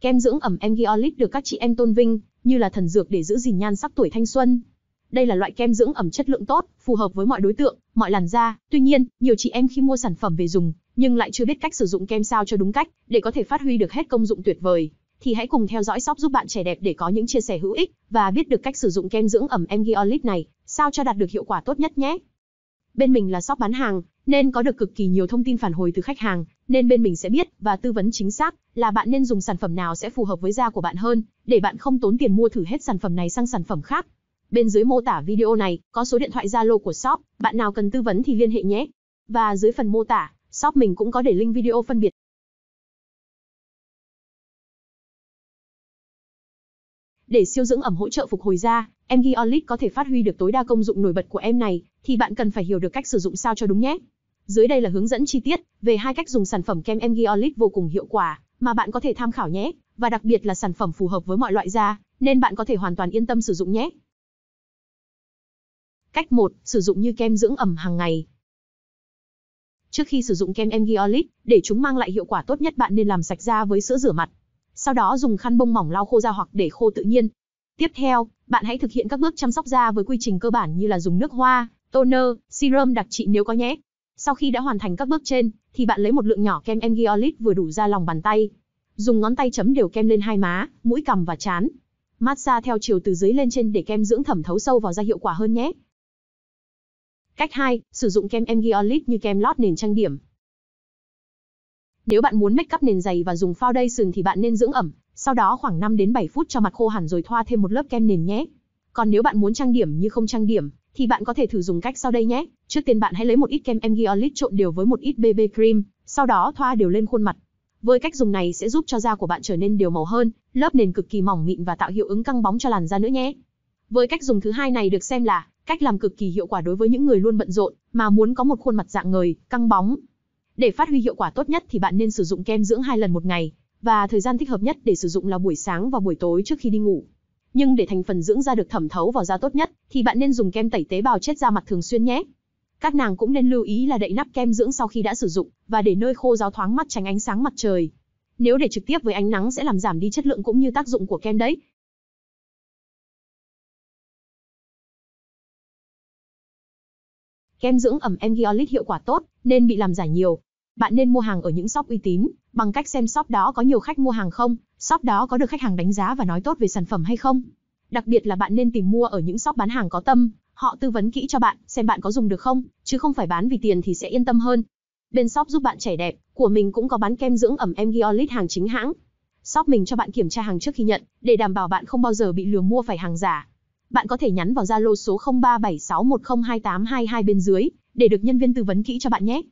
Kem dưỡng ẩm Emgyolite được các chị em tôn vinh như là thần dược để giữ gìn nhan sắc tuổi thanh xuân. Đây là loại kem dưỡng ẩm chất lượng tốt, phù hợp với mọi đối tượng, mọi làn da. Tuy nhiên, nhiều chị em khi mua sản phẩm về dùng, nhưng lại chưa biết cách sử dụng kem sao cho đúng cách, để có thể phát huy được hết công dụng tuyệt vời. Thì hãy cùng theo dõi shop giúp bạn trẻ đẹp để có những chia sẻ hữu ích và biết được cách sử dụng kem dưỡng ẩm Emgyolite này sao cho đạt được hiệu quả tốt nhất nhé. Bên mình là shop bán hàng, nên có được cực kỳ nhiều thông tin phản hồi từ khách hàng, nên bên mình sẽ biết và tư vấn chính xác là bạn nên dùng sản phẩm nào sẽ phù hợp với da của bạn hơn, để bạn không tốn tiền mua thử hết sản phẩm này sang sản phẩm khác. Bên dưới mô tả video này có số điện thoại Zalo của shop, bạn nào cần tư vấn thì liên hệ nhé. Và dưới phần mô tả, shop mình cũng có để link video phân biệt. Để siêu dưỡng ẩm hỗ trợ phục hồi da, Emgyolite có thể phát huy được tối đa công dụng nổi bật của em này, thì bạn cần phải hiểu được cách sử dụng sao cho đúng nhé. Dưới đây là hướng dẫn chi tiết về 2 cách dùng sản phẩm kem Emgyolite vô cùng hiệu quả mà bạn có thể tham khảo nhé, và đặc biệt là sản phẩm phù hợp với mọi loại da, nên bạn có thể hoàn toàn yên tâm sử dụng nhé. Cách 1. Sử dụng như kem dưỡng ẩm hàng ngày. Trước khi sử dụng kem Emgyolite, để chúng mang lại hiệu quả tốt nhất, bạn nên làm sạch da với sữa rửa mặt. Sau đó dùng khăn bông mỏng lau khô da hoặc để khô tự nhiên. Tiếp theo, bạn hãy thực hiện các bước chăm sóc da với quy trình cơ bản như là dùng nước hoa, toner, serum đặc trị nếu có nhé. Sau khi đã hoàn thành các bước trên, thì bạn lấy một lượng nhỏ kem Emgyolite vừa đủ ra lòng bàn tay. Dùng ngón tay chấm đều kem lên hai má, mũi cằm và trán. Massage theo chiều từ dưới lên trên để kem dưỡng thẩm thấu sâu vào da hiệu quả hơn nhé. Cách 2. Sử dụng kem Emgyolite như kem lót nền trang điểm. Nếu bạn muốn make up nền dày và dùng foundation thì bạn nên dưỡng ẩm, sau đó khoảng 5 đến 7 phút cho mặt khô hẳn rồi thoa thêm một lớp kem nền nhé. Còn nếu bạn muốn trang điểm như không trang điểm, thì bạn có thể thử dùng cách sau đây nhé. Trước tiên bạn hãy lấy một ít kem Emgyolite trộn đều với một ít BB cream, sau đó thoa đều lên khuôn mặt. Với cách dùng này sẽ giúp cho da của bạn trở nên đều màu hơn, lớp nền cực kỳ mỏng mịn và tạo hiệu ứng căng bóng cho làn da nữa nhé. Với cách dùng thứ hai này được xem là cách làm cực kỳ hiệu quả đối với những người luôn bận rộn mà muốn có một khuôn mặt rạng ngời, căng bóng. Để phát huy hiệu quả tốt nhất thì bạn nên sử dụng kem dưỡng 2 lần một ngày, và thời gian thích hợp nhất để sử dụng là buổi sáng và buổi tối trước khi đi ngủ. Nhưng để thành phần dưỡng da được thẩm thấu vào da tốt nhất thì bạn nên dùng kem tẩy tế bào chết da mặt thường xuyên nhé. Các nàng cũng nên lưu ý là đậy nắp kem dưỡng sau khi đã sử dụng và để nơi khô ráo thoáng mắt, tránh ánh sáng mặt trời. Nếu để trực tiếp với ánh nắng sẽ làm giảm đi chất lượng cũng như tác dụng của kem đấy. Kem dưỡng ẩm Emgyolite hiệu quả tốt nên bị làm giả nhiều. Bạn nên mua hàng ở những shop uy tín, bằng cách xem shop đó có nhiều khách mua hàng không, shop đó có được khách hàng đánh giá và nói tốt về sản phẩm hay không. Đặc biệt là bạn nên tìm mua ở những shop bán hàng có tâm, họ tư vấn kỹ cho bạn, xem bạn có dùng được không, chứ không phải bán vì tiền thì sẽ yên tâm hơn. Bên shop giúp bạn trẻ đẹp của mình cũng có bán kem dưỡng ẩm Emgyolite hàng chính hãng. Shop mình cho bạn kiểm tra hàng trước khi nhận, để đảm bảo bạn không bao giờ bị lừa mua phải hàng giả. Bạn có thể nhắn vào Zalo số 0376102822 bên dưới để được nhân viên tư vấn kỹ cho bạn nhé.